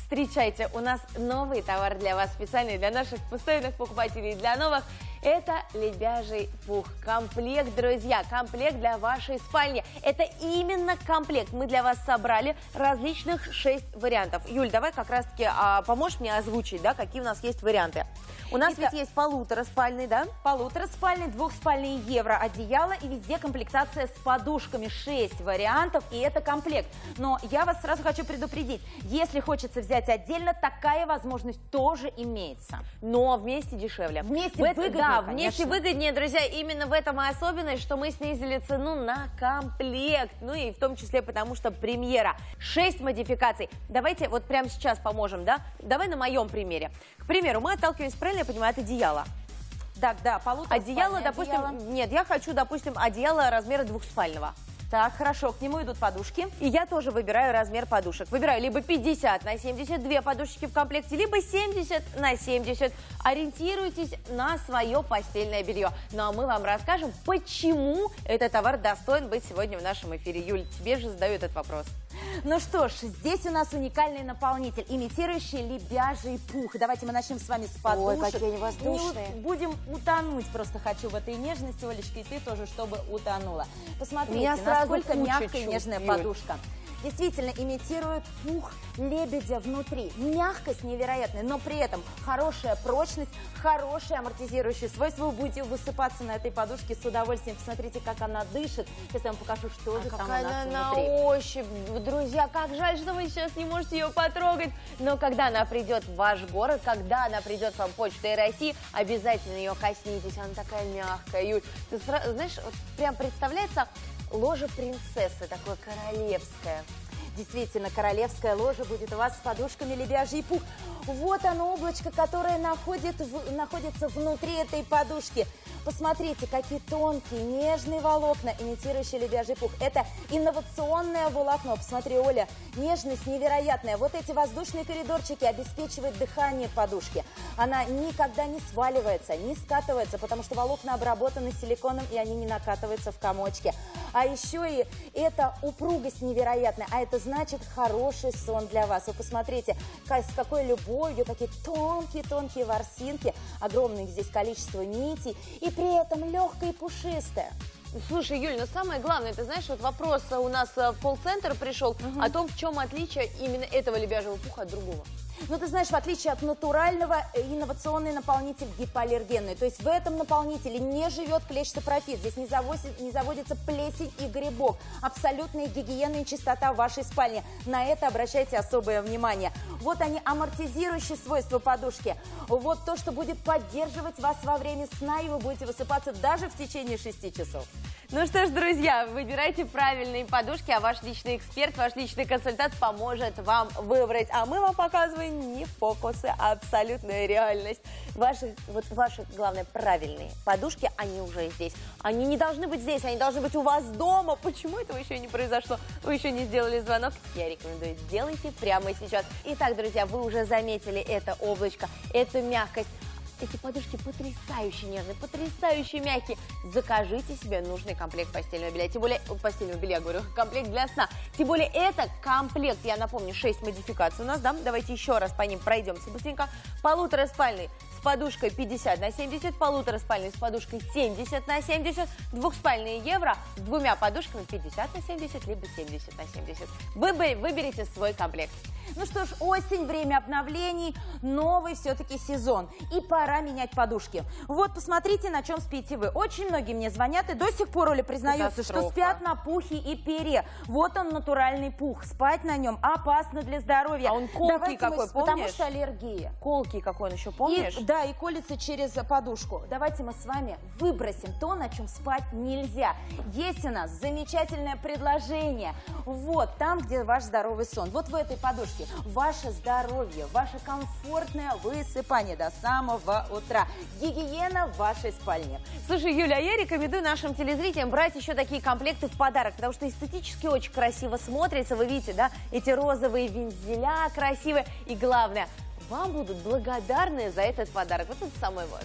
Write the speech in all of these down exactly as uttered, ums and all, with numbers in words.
Встречайте, у нас новый товар для вас, специальный для наших постоянных покупателей, для новых. Это лебяжий пух. Комплект, друзья, комплект для вашей спальни. Это именно комплект. Мы для вас собрали различных шесть вариантов. Юль, давай как раз-таки а, поможешь мне озвучить, да, какие у нас есть варианты. У нас Итак, ведь есть полутораспальный, да? Полутораспальный, двухспальный евро одеяло и везде комплектация с подушками. шесть вариантов, и это комплект. Но я вас сразу хочу предупредить, если хочется взять отдельно, такая возможность тоже имеется. Но вместе дешевле. Вместе в выгоднее, Да, конечно. вместе выгоднее, друзья. Именно в этом и особенность, что мы снизили цену на комплект. Ну и в том числе потому, что премьера. шесть модификаций. Давайте вот прямо сейчас поможем, да? Давай на моем примере. К примеру, мы отталкиваемся, правильно я понимаю, от одеяла. Так, да, полутораспальное Одеяло, допустим, одеяло. Нет, я хочу, допустим, одеяло размера двухспального. Так, хорошо, к нему идут подушки. И я тоже выбираю размер подушек. Выбираю либо пятьдесят на семьдесят, две подушечки в комплекте, либо семьдесят на семьдесят. Ориентируйтесь на свое постельное белье. Ну а мы вам расскажем, почему этот товар достоин быть сегодня в нашем эфире. Юль, тебе же задаю этот вопрос. Ну что ж, здесь у нас уникальный наполнитель, имитирующий лебяжий пух. Давайте мы начнем с вами с подушек. Ой, какие они воздушные. Не, будем утонуть, просто хочу в этой нежности, Олечка, и ты тоже, чтобы утонула. Посмотрите, Меня насколько мягкая и чуть, нежная Юль. подушка. Действительно имитирует пух лебедя внутри. Мягкость невероятная, но при этом хорошая прочность, хорошее амортизирующее свойство. Вы будете высыпаться на этой подушке с удовольствием. Посмотрите, как она дышит. Сейчас я вам покажу, что А же там у какая нас она внутри. на ощупь. Друзья, как жаль, что вы сейчас не можете ее потрогать. Но когда она придет в ваш город, когда она придет вам Почтой России, обязательно ее коснитесь. Она такая мягкая. Юль, ты сразу, знаешь, вот прям представляется ложе принцессы, такое королевское. Действительно, королевская ложа будет у вас с подушками лебяжий пух. Вот оно, облачко, которое находит, в, находится внутри этой подушки. Посмотрите, какие тонкие, нежные волокна, имитирующие лебяжий пух. Это инновационное волокно. Посмотри, Оля, нежность невероятная. Вот эти воздушные коридорчики обеспечивают дыхание подушки. Она никогда не сваливается, не скатывается, потому что волокна обработаны силиконом, и они не накатываются в комочки. А еще и это упругость невероятная, а это значит хороший сон для вас. Вы посмотрите, с какой любовью, такие тонкие-тонкие ворсинки, огромное здесь количество нитей, и при этом легкое и пушистое. Слушай, Юль, но самое главное, ты знаешь, вот вопрос у нас в колл-центр пришел угу. о том, в чем отличие именно этого лебяжьего пуха от другого. Ну, ты знаешь, в отличие от натурального, инновационный наполнитель гипоаллергенный. То есть в этом наполнителе не живет клещ-сапрофит. Здесь не, завозит, не заводится плесень и грибок. Абсолютная гигиена и чистота в вашей спальне. На это обращайте особое внимание. Вот они, амортизирующие свойства подушки. Вот то, что будет поддерживать вас во время сна, и вы будете высыпаться даже в течение шести часов. Ну что ж, друзья, выбирайте правильные подушки, а ваш личный эксперт, ваш личный консультант поможет вам выбрать. А мы вам показываем не фокусы, а абсолютная реальность. Ваши, вот ваши, главное, правильные подушки, они уже здесь. Они не должны быть здесь, они должны быть у вас дома. Почему этого еще не произошло? Вы еще не сделали звонок? Я рекомендую, сделайте прямо сейчас. Итак, друзья, вы уже заметили это облачко, эту мягкость. Эти подушки потрясающе нежные, потрясающе мягкие. Закажите себе нужный комплект постельного белья. Тем более, постельного белья, говорю, комплект для сна. Тем более, это комплект, я напомню, шесть модификаций у нас, да? Давайте еще раз по ним пройдемся быстренько. Полутораспальный с подушкой пятьдесят на семьдесят, полутораспальный с подушкой семьдесят на семьдесят, двухспальный евро с двумя подушками пятьдесят на семьдесят, либо семьдесят на семьдесят. Вы выберите свой комплект. Ну что ж, осень, время обновлений, новый все-таки сезон. И пора менять подушки. Вот, посмотрите, на чем спите вы. Очень многие мне звонят и до сих пор, Оля, признаются, что спят на пухе и пере. Вот он, натуральный пух. Спать на нем опасно для здоровья. А он колкий Давайте какой, мы, помнишь? Потому что аллергия. Колкий какой он еще, помнишь? И, да, и колется через подушку. Давайте мы с вами выбросим то, на чем спать нельзя. Есть у нас замечательное предложение. Вот, там, где ваш здоровый сон. Вот в этой подушке. Ваше здоровье, ваше комфортное высыпание до самого утра. Гигиена в вашей спальне. Слушай, Юля, я рекомендую нашим телезрителям брать еще такие комплекты в подарок, потому что эстетически очень красиво смотрится. Вы видите, да, эти розовые вензеля красивые. И главное, вам будут благодарны за этот подарок. Вот это самое важное.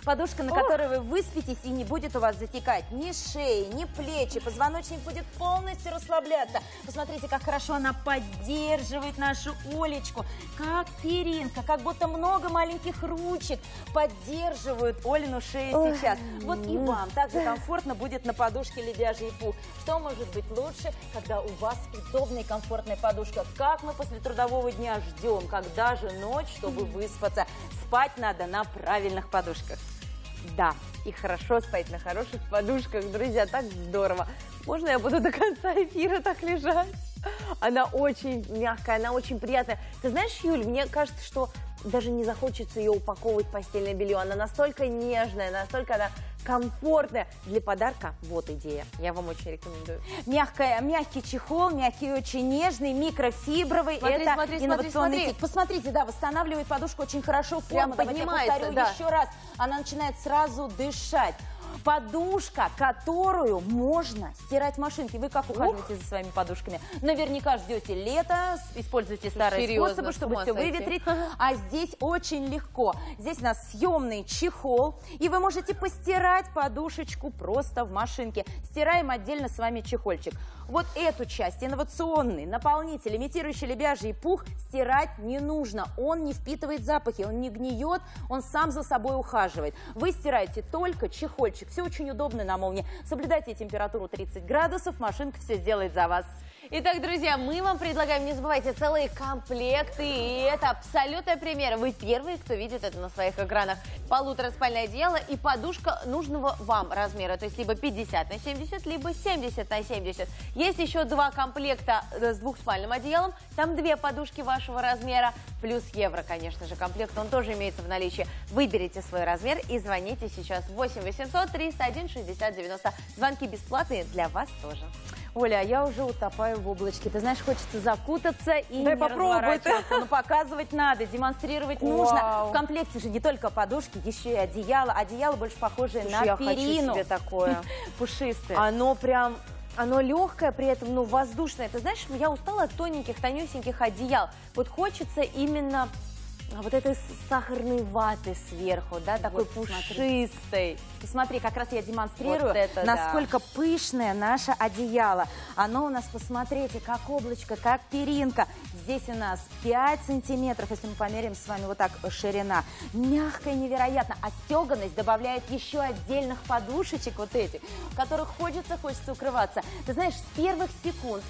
Подушка, на которой вы выспитесь и не будет у вас затекать ни шеи, ни плечи. Позвоночник будет полностью расслабляться. Посмотрите, как хорошо она поддерживает нашу Олечку. Как перинка, как будто много маленьких ручек поддерживают Олину шею сейчас. Вот и вам также комфортно будет на подушке «Лебяжий пух». Что может быть лучше, когда у вас удобная и комфортная подушка? Как мы после трудового дня ждем, когда же ночь, чтобы выспаться? Спать надо на правильных подушках. Да, и хорошо спать на хороших подушках, друзья, так здорово. Можно я буду до конца эфира так лежать? Она очень мягкая, она очень приятная. Ты знаешь, Юль, мне кажется, что даже не захочется ее упаковывать в постельное белье. Она настолько нежная, настолько она комфортная. Для подарка вот идея. Я вам очень рекомендую. Мягкая, мягкий чехол, мягкий, очень нежный, микрофибровый. Смотри, это смотри, инновационный смотри, тип. смотри. Посмотрите, да, восстанавливает подушку очень хорошо. Форма, Прям давайте я поднимается, повторю да. еще раз. Она начинает сразу дышать. Подушка, которую можно стирать в машинке. Вы как ухаживаете за своими подушками? Наверняка ждете лета, используйте старые Серьезно, способы, с чтобы ума все сойти. выветрить. А здесь очень легко. Здесь у нас съемный чехол, и вы можете постирать подушечку просто в машинке. Стираем отдельно с вами чехольчик. Вот эту часть, инновационный наполнитель, имитирующий лебяжий пух, стирать не нужно. Он не впитывает запахи, он не гниет, он сам за собой ухаживает. Вы стираете только чехольчик. Все очень удобно на молнии. Соблюдайте температуру тридцать градусов, машинка все сделает за вас. Итак, друзья, мы вам предлагаем, не забывайте, целые комплекты, и это абсолютная премьера. Вы первые, кто видит это на своих экранах. Полутораспальное одеяло и подушка нужного вам размера, то есть либо пятьдесят на семьдесят, либо семьдесят на семьдесят. Есть еще два комплекта с двухспальным одеялом, там две подушки вашего размера, плюс евро, конечно же, комплект, он тоже имеется в наличии. Выберите свой размер и звоните сейчас восемь восемьсот триста один шестьдесят девяносто. Звонки бесплатные для вас тоже. Оля, а я уже утопаю в облачке. Ты знаешь, хочется закутаться и Дай не попробуй. разворачиваться. Но показывать надо, демонстрировать Вау. нужно. В комплекте же не только подушки, еще и одеяло. Одеяло больше похожее Слушай, на я хочу перину. себе такое. Пушистое. Оно прям, оно легкое, при этом, ну, воздушное. Ты знаешь, я устала от тоненьких, тонюсеньких одеял. Вот хочется именно вот этой сахарной ваты сверху, да, такой Вот, пушистой. Посмотри, как раз я демонстрирую, Вот это насколько пышное наше одеяло. Оно у нас, посмотрите, как облачко, как перинка. Здесь у нас пять сантиметров, если мы померяем с вами вот так ширина. Мягкая невероятно. А стеганость добавляет еще отдельных подушечек вот этих, в которых хочется, хочется укрываться. Ты знаешь, с первых секунд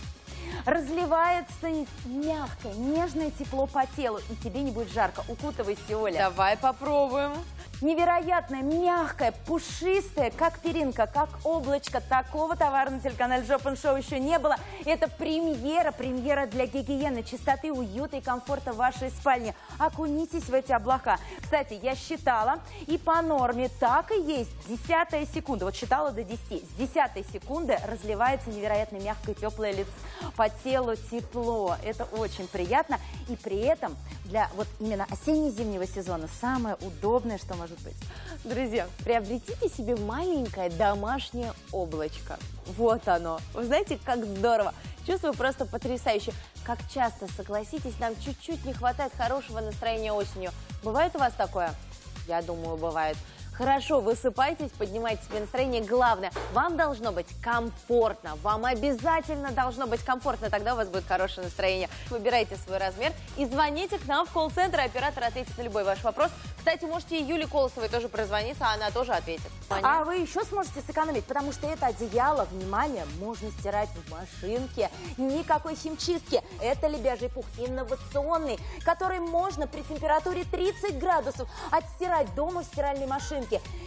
разливается мягкое, нежное тепло по телу, и тебе не будет жарко. Укутывайся, Оля. Давай попробуем. Невероятно мягкая, пушистая, как перинка, как облачко. Такого товара на телеканале Жопен Шоу еще не было. Это премьера, премьера для гигиены, чистоты, уюта и комфорта в вашей спальне. Окунитесь в эти облака. Кстати, я считала, и по норме так и есть. Десятая секунда, вот считала до десяти. С десятой секунды разливается невероятно мягкое, теплое лицо. По телу тепло. Это очень приятно. И при этом для вот именно осенне-зимнего сезона самое удобное, что может быть. Друзья, приобретите себе маленькое домашнее облачко. Вот оно. Вы знаете, как здорово. Чувствую просто потрясающе. Как часто, согласитесь, нам чуть-чуть не хватает хорошего настроения осенью. Бывает у вас такое? Я думаю, бывает. Хорошо, высыпайтесь, поднимайте себе настроение. Главное, вам должно быть комфортно. Вам обязательно должно быть комфортно. Тогда у вас будет хорошее настроение. Выбирайте свой размер и звоните к нам в колл-центр. Оператор ответит на любой ваш вопрос. Кстати, можете и Юле Колосовой тоже прозвониться, а она тоже ответит. А вы еще сможете сэкономить, потому что это одеяло, внимание, можно стирать в машинке. Никакой химчистки. Это лебяжий пух инновационный, который можно при температуре тридцать градусов отстирать дома в стиральной машинке.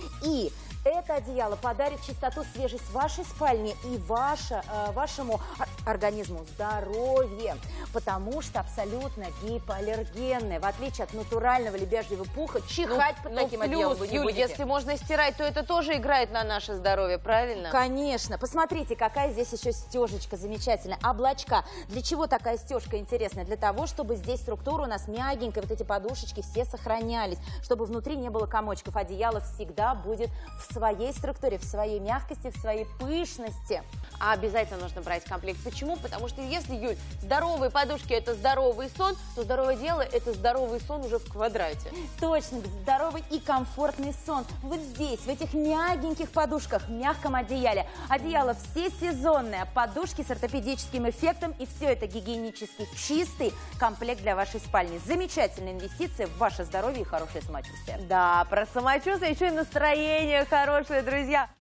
И это одеяло подарит чистоту, свежесть вашей спальне и ваше, э, вашему организму здоровье, потому что абсолютно гипоаллергенное. В отличие от натурального лебяжьего пуха, чихать под ну, таким плюс, одеялом вы не Юль, будете. если можно стирать, то это тоже играет на наше здоровье, правильно? Конечно. Посмотрите, какая здесь еще стежечка замечательная. Облачка. Для чего такая стежка интересная? Для того, чтобы здесь структура у нас мягенькая, вот эти подушечки все сохранялись, чтобы внутри не было комочков. Одеяло всегда будет в своей структуре, в своей мягкости, в своей пышности. А обязательно нужно брать комплект. Почему? Потому что если, Юль, здоровые подушки – это здоровый сон, то здоровое дело – это здоровый сон уже в квадрате. Точно, здоровый и комфортный сон. Вот здесь, в этих мягеньких подушках, мягком одеяле. Одеяло всесезонное, подушки с ортопедическим эффектом, и все это гигиенически чистый комплект для вашей спальни. Замечательная инвестиция в ваше здоровье и хорошее самочувствие. Да, про самочувствие еще и настроение хорошее, друзья.